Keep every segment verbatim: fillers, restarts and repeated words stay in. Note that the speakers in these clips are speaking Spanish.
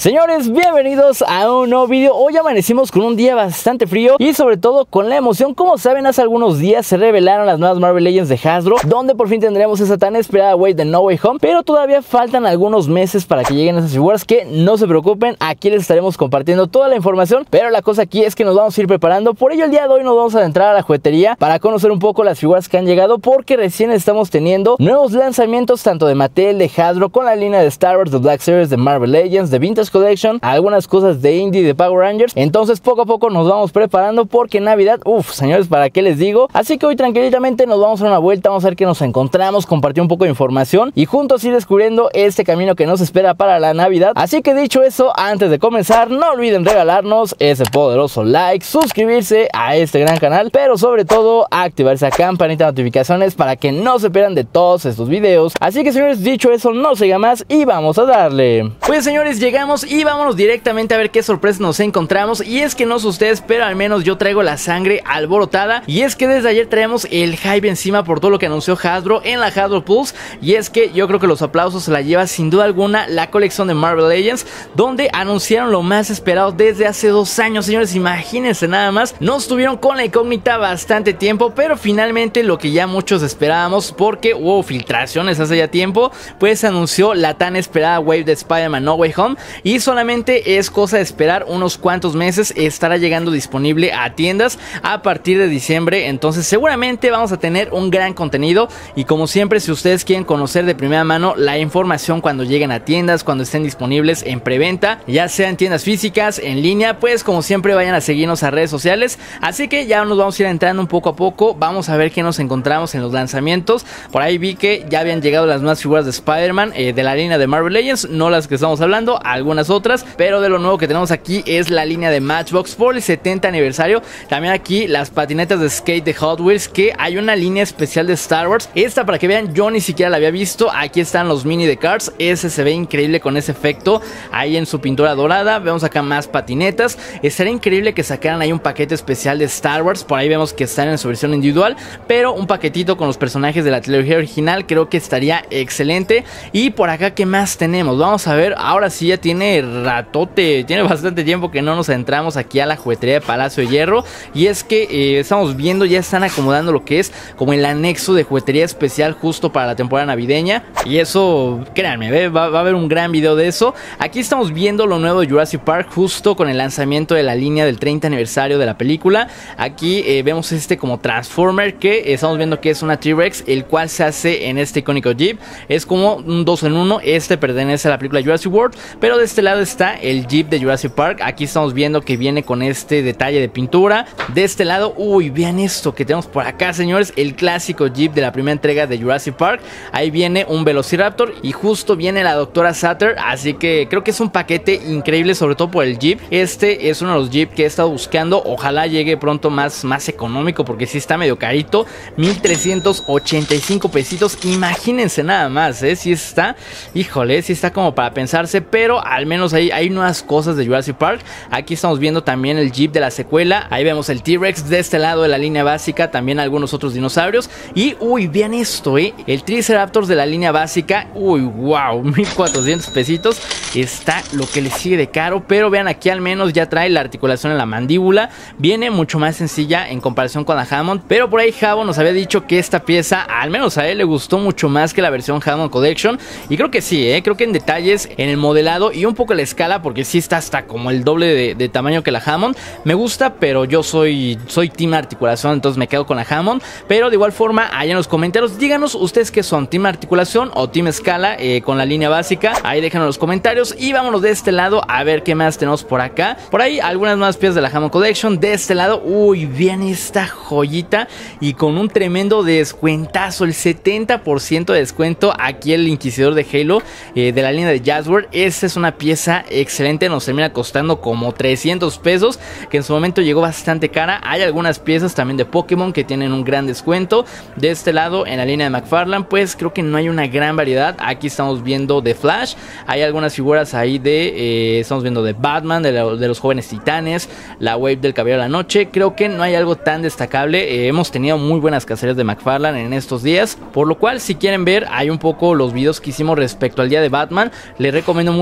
Señores, bienvenidos a un nuevo video. Hoy amanecimos con un día bastante frío y sobre todo con la emoción. Como saben, hace algunos días se revelaron las nuevas Marvel Legends de Hasbro, donde por fin tendremos esa tan esperada wave de No Way Home, pero todavía faltan algunos meses para que lleguen esas figuras. Que no se preocupen, aquí les estaremos compartiendo toda la información, pero la cosa aquí es que nos vamos a ir preparando. Por ello el día de hoy nos vamos a adentrar a la juguetería para conocer un poco las figuras que han llegado, porque recién estamos teniendo nuevos lanzamientos tanto de Mattel, de Hasbro, con la línea de Star Wars, de Black Series, de Marvel Legends, de Vintage Collection, algunas cosas de Indie, de Power Rangers. Entonces poco a poco nos vamos preparando porque Navidad, uff, señores, ¿para qué les digo? Así que hoy tranquilamente nos vamos a dar una vuelta, vamos a ver qué nos encontramos, compartir un poco de información y juntos ir descubriendo este camino que nos espera para la Navidad. Así que dicho eso, antes de comenzar, no olviden regalarnos ese poderoso like, suscribirse a este gran canal, pero sobre todo activar esa campanita de notificaciones para que no se pierdan de todos estos videos. Así que señores, dicho eso, no se diga más y vamos a darle. Pues señores, llegamos y vamos Vámonos directamente a ver qué sorpresa nos encontramos. Y es que no sé ustedes, pero al menos yo traigo la sangre alborotada. Y es que desde ayer traemos el hype encima por todo lo que anunció Hasbro en la Hasbro Pulse. Y es que yo creo que los aplausos se la lleva sin duda alguna la colección de Marvel Legends, donde anunciaron lo más esperado desde hace dos años. Señores, imagínense nada más. Nos tuvieron con la incógnita bastante tiempo, pero finalmente lo que ya muchos esperábamos, porque hubo filtraciones hace ya tiempo, pues anunció la tan esperada wave de Spider-Man No Way Home. Y solamente es cosa de esperar unos cuantos meses, estará llegando disponible a tiendas a partir de diciembre. Entonces seguramente vamos a tener un gran contenido, y como siempre, si ustedes quieren conocer de primera mano la información cuando lleguen a tiendas, cuando estén disponibles en preventa, ya sea en tiendas físicas, en línea, pues como siempre vayan a seguirnos a redes sociales. Así que ya nos vamos a ir entrando un poco a poco, vamos a ver qué nos encontramos en los lanzamientos. Por ahí vi que ya habían llegado las nuevas figuras de Spider-Man eh, de la línea de Marvel Legends, no las que estamos hablando, algunas otras. Pero de lo nuevo que tenemos aquí es la línea de Matchbox por el setenta aniversario. También aquí las patinetas de skate de Hot Wheels, que hay una línea especial de Star Wars. Esta, para que vean, yo ni siquiera la había visto. Aquí están los mini de Cars. Ese se ve increíble con ese efecto ahí en su pintura dorada. Vemos acá más patinetas. Estaría increíble que sacaran ahí un paquete especial de Star Wars. Por ahí vemos que están en su versión individual, pero un paquetito con los personajes de la trilogía original creo que estaría excelente. Y por acá, ¿qué más tenemos? Vamos a ver. Ahora sí ya tiene ratote, tiene bastante tiempo que no nos entramos aquí a la juguetería de Palacio de Hierro. Y es que eh, estamos viendo, ya están acomodando lo que es como el anexo de juguetería especial justo para la temporada navideña. Y eso, créanme, ¿ve? Va, va a haber un gran video de eso. Aquí estamos viendo lo nuevo de Jurassic Park, justo con el lanzamiento de la línea del treinta aniversario de la película. Aquí eh, vemos este como Transformer, que eh, estamos viendo que es una T-Rex, el cual se hace en este icónico Jeep. Es como un dos en uno. Este pertenece a la película Jurassic World, pero de este lado está el Jeep de Jurassic Park. Aquí estamos viendo que viene con este detalle de pintura. De este lado, uy, vean esto que tenemos por acá, señores, el clásico Jeep de la primera entrega de Jurassic Park. Ahí viene un Velociraptor y justo viene la doctora Satter. Así que creo que es un paquete increíble, sobre todo por el Jeep. Este es uno de los Jeep que he estado buscando. Ojalá llegue pronto más, más económico, porque sí está medio carito. mil trescientos ochenta y cinco pesitos. Imagínense nada más, ¿eh? Sí está, híjole, sí está como para pensarse, pero al menos ahí hay nuevas cosas de Jurassic Park. Aquí estamos viendo también el Jeep de la secuela. Ahí vemos el T-Rex de este lado de la línea básica, también algunos otros dinosaurios. Y uy, vean esto, eh, el Triceratops de la línea básica. Uy, wow, mil cuatrocientos pesitos. Está lo que le sigue de caro, pero vean, aquí al menos ya trae la articulación en la mandíbula. Viene mucho más sencilla en comparación con la Hammond, pero por ahí Javo nos había dicho que esta pieza, al menos a él, le gustó mucho más que la versión Hammond Collection. Y creo que sí, eh, creo que en detalles, en el modelado y un poco la escala, porque sí está hasta como el doble de, de tamaño que la Hammond. Me gusta, pero yo soy, soy team articulación, entonces me quedo con la Hammond. Pero de igual forma, allá en los comentarios, díganos ustedes qué son, team articulación o team escala eh, con la línea básica. Ahí déjenos en los comentarios y vámonos de este lado a ver qué más tenemos por acá. Por ahí algunas más piezas de la Hammond Collection. De este lado, uy, vean esta joyita y con un tremendo descuentazo, el setenta por ciento de descuento. Aquí el Inquisidor de Halo eh, de la línea de Jazzword. Esta es una pieza excelente, nos termina costando como trescientos pesos, que en su momento llegó bastante cara. Hay algunas piezas también de Pokémon que tienen un gran descuento. De este lado, en la línea de McFarlane, pues creo que no hay una gran variedad. Aquí estamos viendo de Flash, hay algunas figuras ahí de, eh, estamos viendo de Batman, de, la, de los Jóvenes Titanes, la Wave del Caballero de la Noche. Creo que no hay algo tan destacable. Eh, hemos tenido muy buenas cacerías de McFarlane en estos días, por lo cual si quieren ver, hay un poco los videos que hicimos respecto al día de Batman. Les recomiendo mucho que vayan a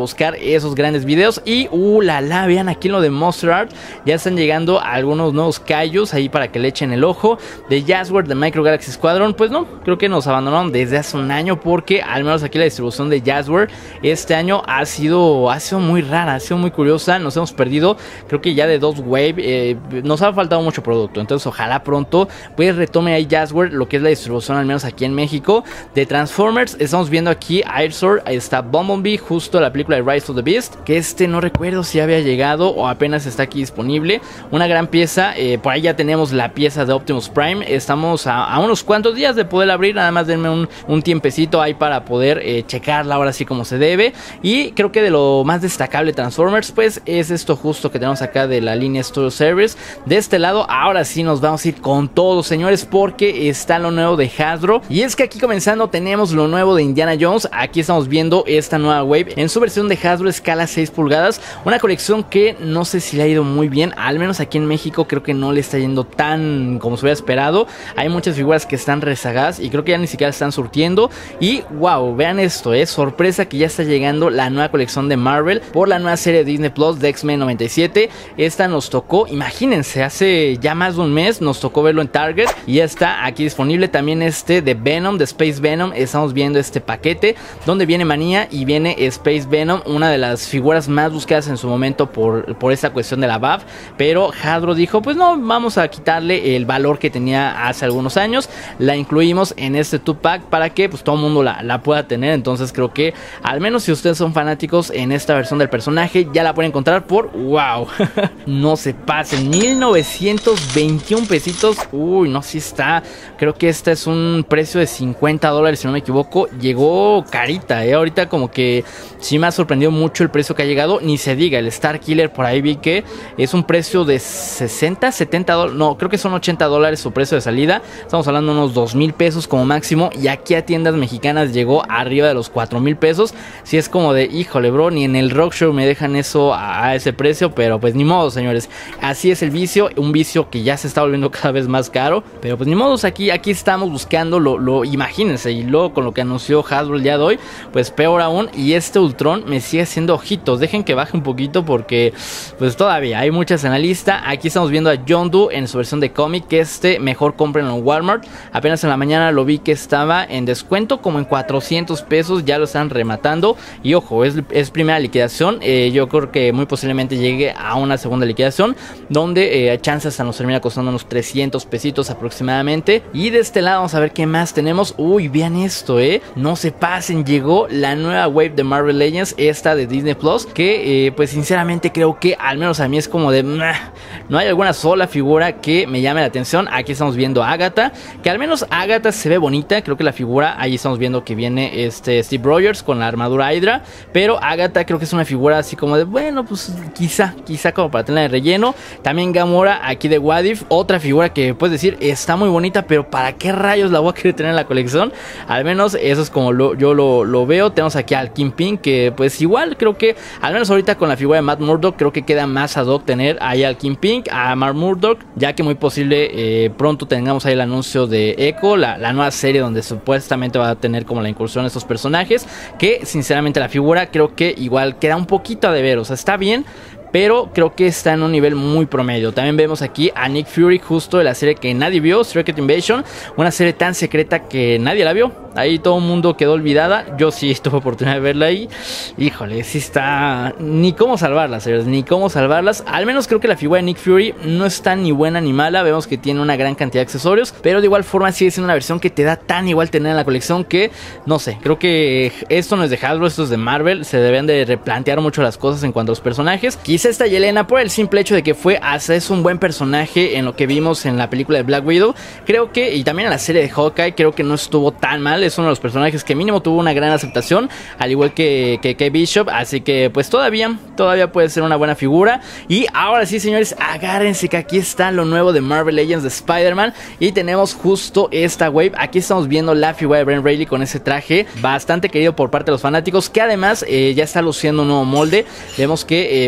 buscar esos grandes videos. Y uh, la la, vean aquí lo de Monster Art, ya están llegando algunos nuevos kaijus ahí para que le echen el ojo. De Jazzware, de Micro Galaxy Squadron, pues no, creo que nos abandonaron desde hace un año, porque al menos aquí la distribución de Jazzware este año ha sido, ha sido muy rara, ha sido muy curiosa. Nos hemos perdido, creo que ya de dos wave, eh, nos ha faltado mucho producto, entonces ojalá pronto pues retome ahí Jazzware lo que es la distribución, al menos aquí en México. De Transformers estamos viendo aquí Airsword, ahí está Bumblebee, justo la película de Rise of the Beast, que este no recuerdo si había llegado o apenas está aquí disponible. Una gran pieza, eh, por ahí ya tenemos la pieza de Optimus Prime, estamos a, a unos cuantos días de poder abrir, nada más denme un, un tiempecito ahí para poder eh, checarla ahora sí como se debe. Y creo que de lo más destacable de Transformers pues es esto justo que tenemos acá de la línea Studio Series. De este lado ahora sí nos vamos a ir con todo, señores, porque está lo nuevo de Hasbro. Y es que aquí comenzando tenemos lo nuevo de Indiana Jones. Aquí estamos viendo esta nueva wave en su versión de Hasbro escala seis pulgadas, una colección que no sé si le ha ido muy bien, al menos aquí en México creo que no le está yendo tan como se hubiera esperado. Hay muchas figuras que están rezagadas y creo que ya ni siquiera están surtiendo. Y wow, vean esto, es sorpresa que ya está llegando la nueva colección de Marvel por la nueva serie de Disney Plus de X-Men noventa y siete. Esta nos tocó, imagínense, hace ya más de un mes nos tocó verlo en Target y ya está aquí disponible. También este de Venom, de Space Venom, estamos viendo este paquete donde viene Manía y viene Space Venom, una de las figuras más buscadas en su momento por, por esta cuestión de la B A F, pero Hasbro dijo pues no, vamos a quitarle el valor que tenía hace algunos años, la incluimos en este two pack para que pues todo el mundo la, la pueda tener. Entonces creo que al menos si ustedes son fanáticos en esta versión del personaje ya la pueden encontrar por wow, no se pasen, mil novecientos veintiún pesitos. Uy, no, si está, creo que este es un precio de cincuenta dólares si no me equivoco. Llegó carita, eh, ahorita como que sí me ha sorprendido mucho el precio que ha llegado. Ni se diga, el Star Killer por ahí vi que es un precio de sesenta, setenta dólares, no, creo que son ochenta dólares su precio de salida. Estamos hablando de unos dos mil pesos como máximo, y aquí a tiendas mexicanas llegó arriba de los cuatro mil pesos. Si es como de, híjole bro, ni en el Rock Show me dejan eso a, a ese precio, pero pues ni modo, señores, así es el vicio, un vicio que ya se está volviendo cada vez más caro, pero pues ni modos, aquí, aquí estamos buscando lo, lo, imagínense, y luego con lo que anunció Hasbro el día de hoy, pues peor aún. Y este Ultron me sigue haciendo ojitos, dejen que baje un poquito porque pues todavía hay muchas en la lista. Aquí estamos viendo a John Doe en su versión de cómic, que este mejor comprenlo en Walmart. Apenas en la mañana lo vi que estaba en descuento como en cuatrocientos pesos, ya lo están rematando. Y ojo, es, es primera liquidación, eh, yo creo que muy posiblemente llegue a una segunda liquidación donde eh, chances hasta nos termina costando unos trescientos pesitos aproximadamente. Y de este lado vamos a ver qué más tenemos. Uy, vean esto, eh, no se pasen, llegó la nueva wave de Marvel Legends, esta de Disney Plus, que eh, pues sinceramente creo que al menos a mí es como de nah, no hay alguna sola figura que me llame la atención. Aquí estamos viendo a Agatha, que al menos Agatha se ve bonita, creo que la figura, ahí estamos viendo que viene este Steve Rogers con la armadura Hydra, pero Agatha creo que es una figura así como de bueno, pues quizá, quizá como para tener de relleno. También Gamora aquí de What If, otra figura que puedes decir está muy bonita, pero para qué rayos la voy a querer tener en la colección. Al menos eso es como lo, yo lo, lo veo. Tenemos aquí al Kingpin, que pues igual creo que al menos ahorita con la figura de Matt Murdock creo que queda más ad hoc tener ahí al Kingpin, a Matt Murdock, ya que muy posible eh, pronto tengamos ahí el anuncio de Echo, la, la nueva serie donde supuestamente va a tener como la incursión de estos personajes, que sinceramente la figura creo que igual queda un poquito a deber, o sea, está bien, pero creo que está en un nivel muy promedio. También vemos aquí a Nick Fury, justo de la serie que nadie vio, Secret Invasion, una serie tan secreta que nadie la vio. Ahí todo el mundo quedó olvidada. Yo sí tuve oportunidad de verla ahí. Híjole, sí está... Ni cómo salvarlas, señores, ni cómo salvarlas. Al menos creo que la figura de Nick Fury no está ni buena ni mala. Vemos que tiene una gran cantidad de accesorios, pero de igual forma sigue siendo una versión que te da tan igual tener en la colección que, no sé, creo que esto no es de Hasbro, esto es de Marvel. Se deben de replantear mucho las cosas en cuanto a los personajes. Quizá esta Yelena, por el simple hecho de que fue hasta es un buen personaje en lo que vimos en la película de Black Widow, creo que, y también en la serie de Hawkeye, creo que no estuvo tan mal. Es uno de los personajes que mínimo tuvo una gran aceptación, al igual que, que, que Bishop, así que pues todavía, todavía puede ser una buena figura. Y ahora sí, señores, agárrense que aquí está lo nuevo de Marvel Legends de Spider-Man, y tenemos justo esta wave. Aquí estamos viendo la figura de Brent Reilly con ese traje bastante querido por parte de los fanáticos, que además eh, ya está luciendo un nuevo molde. Vemos que eh, me parece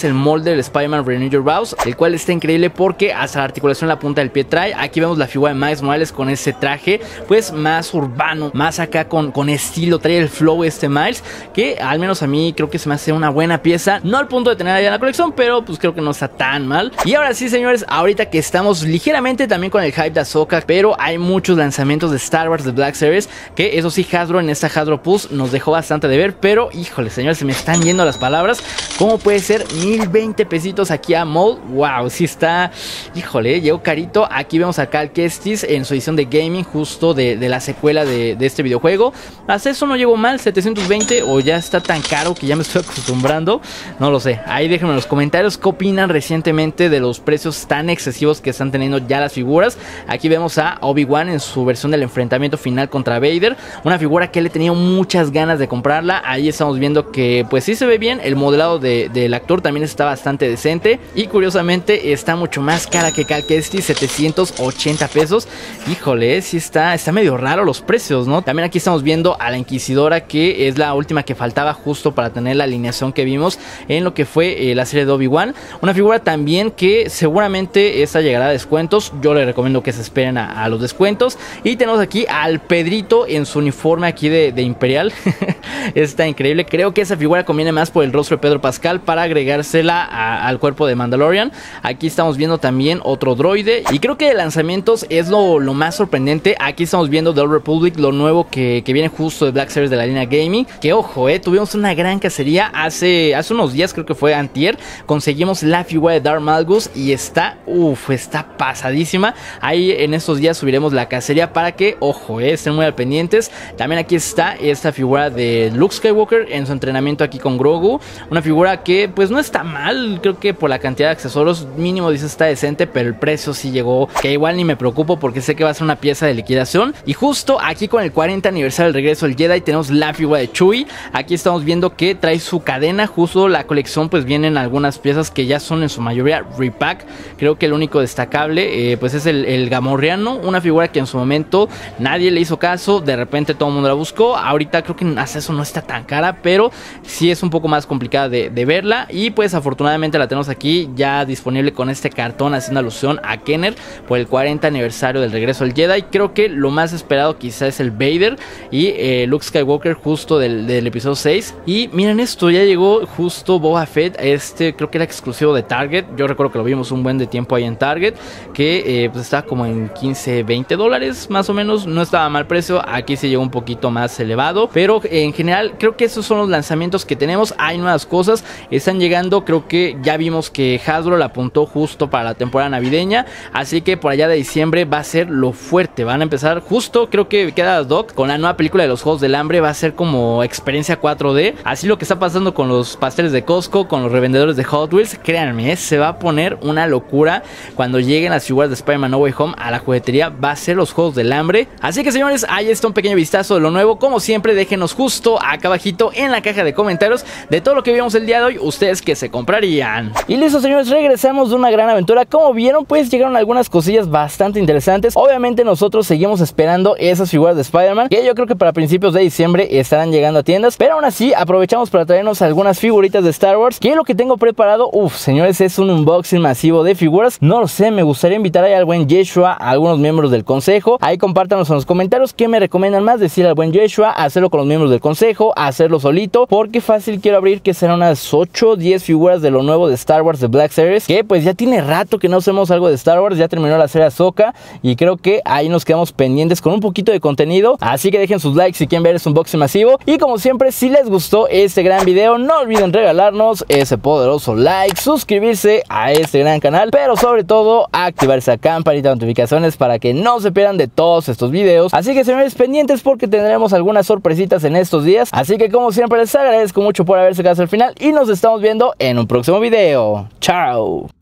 es el molde del Spider-Man Renew Your Vows, el cual está increíble porque hasta la articulación en la punta del pie trae. Aquí vemos la figura de Miles Morales con ese traje pues más urbano, más acá con, con estilo, trae el flow este Miles, que al menos a mí creo que se me hace una buena pieza, no al punto de tener allá en la colección, pero pues creo que no está tan mal. Y ahora sí, señores, ahorita que estamos ligeramente también con el hype de Ahsoka, pero hay muchos lanzamientos de Star Wars de Black Series, que eso sí, Hasbro en esta Hasbro Pulse nos dejó bastante de ver, pero híjole, señores, se me están yendo las palabras. ¿Cómo puede ser mil veinte pesitos aquí a Maul? Wow, sí está, híjole, llegó carito. Aquí vemos a Cal Kestis en su edición de gaming, justo de, de la secuela de, de este videojuego. Hasta eso no llegó mal, setecientos veinte, o ya está tan caro que ya me estoy acostumbrando, no lo sé. Ahí déjenme en los comentarios qué opinan recientemente de los precios tan excesivos que están teniendo ya las figuras. Aquí vemos a Obi-Wan en su versión del enfrentamiento final contra Vader, una figura que le he tenido muchas ganas de comprarla. Ahí estamos viendo que pues sí se ve bien, el modelado de, del actor también está bastante decente, y curiosamente está mucho más cara que Cal Kestis, setecientos ochenta pesos. Híjole, sí está, está medio raro los precios, ¿no? También aquí estamos viendo a la Inquisidora, que es la última que faltaba justo para tener la alineación que vimos en lo que fue eh, la serie de Obi-Wan. Una figura también que seguramente esta llegará a descuentos, yo les recomiendo que se esperen a, a los descuentos. Y tenemos aquí al Pedrito en su uniforme aquí de, de Imperial. Está increíble, creo que esa figura conviene más por el rostro de Pedro Pascal para agregársela a, al cuerpo de Mandalorian. Aquí estamos viendo también otro droide, y creo que de lanzamientos es lo, lo más sorprendente. Aquí estamos viendo The Old Republic, lo nuevo que, que viene justo de Black Series de la línea Gaming, que ojo, eh, tuvimos una gran cacería hace, hace unos días, creo que fue antier, conseguimos la figura de Darth Malgus y está, uff, está pasadísima. Ahí en estos días subiremos la cacería para que, ojo, eh, estén muy al pendientes. También aquí está esta figura de Luke Skywalker en su entrenamiento aquí con Grogu, una figura que pues no está mal, creo que por la cantidad de accesorios mínimo dice está decente, pero el precio sí llegó, que igual ni me preocupo porque sé que va a ser una pieza de liquidación. Y justo aquí con el cuarenta aniversario del regreso del Jedi tenemos la figura de Chewie. Aquí estamos viendo que trae su cadena, justo la colección pues vienen algunas piezas que ya son en su mayoría repack. Creo que el único destacable eh, pues es el, el Gamorreano, una figura que en su momento nadie le hizo caso, de repente todo el mundo la buscó. Ahorita creo que hasta eso no está tan cara, pero sí es un poco más complicada de, de verla, y pues afortunadamente la tenemos aquí ya disponible con este cartón haciendo alusión a Kenner por el cuarenta aniversario del regreso del Jedi. Creo que lo más esperado quizás es el Vader y eh, Luke Skywalker justo del, del episodio seis. Y miren esto, ya llegó justo Boba Fett, este creo que era exclusivo de Target, yo recuerdo que lo vimos un buen de tiempo ahí en Target, que eh, pues estaba como en quince, veinte dólares más o menos, no estaba mal precio. Aquí se llegó un poquito más elevado, pero en general creo que esos son los lanzamientos que tenemos. Hay nuevas cosas, están llegando, creo que ya vimos que Hasbro la apuntó justo para la temporada navideña, así que por allá de diciembre va a ser lo fuerte, van a empezar justo, creo que queda Doc con la nueva película de los Juegos del Hambre, va a ser como experiencia cuatro D, así lo que está pasando con los pasteles de Costco, con los revendedores de Hot Wheels, créanme, ¿eh? Se va a poner una locura cuando lleguen las figuras de Spider-Man No Way Home a la juguetería, va a ser los Juegos del Hambre. Así que señores, ahí está un pequeño vistazo de lo nuevo. Como siempre, déjenos justo acá abajito en la caja de comentarios de todo lo que vimos el día de hoy, ustedes que se comprarían. Y listo señores, regresamos de una gran aventura. Como vieron, pues llegaron algunas cosillas bastante interesantes. Obviamente nosotros seguimos esperando esas figuras de Spider-Man, que yo creo que para principios de diciembre estarán llegando a tiendas, pero aún así aprovechamos para traernos algunas figuritas de Star Wars, que lo que tengo preparado, uff señores, es un unboxing masivo de figuras. No lo sé, me gustaría invitar ahí al buen Yeshua, a algunos miembros del consejo. Ahí compártanos en los comentarios qué me recomiendan más, decir al buen Yeshua, hacerlo con los miembros del consejo, hacerlo solito, porque fácil quiero abrir que serán unas ocho o diez figuras de lo nuevo de Star Wars de Black Series, que pues ya tiene rato que no hacemos algo de Star Wars, ya terminó la serie Ahsoka y creo que ahí nos quedamos pendientes con un poquito de contenido, así que dejen sus likes si quieren ver este unboxing masivo. Y como siempre, si les gustó este gran video, no olviden regalarnos ese poderoso like, suscribirse a este gran canal, pero sobre todo activar esa campanita de notificaciones para que no se pierdan de todos estos videos. Así que señores, pendientes porque tendremos algunas sorpresitas en estos días, así que como siempre les agradezco mucho por haberse quedado hasta el final y nos estamos viendo en un próximo video. Chao.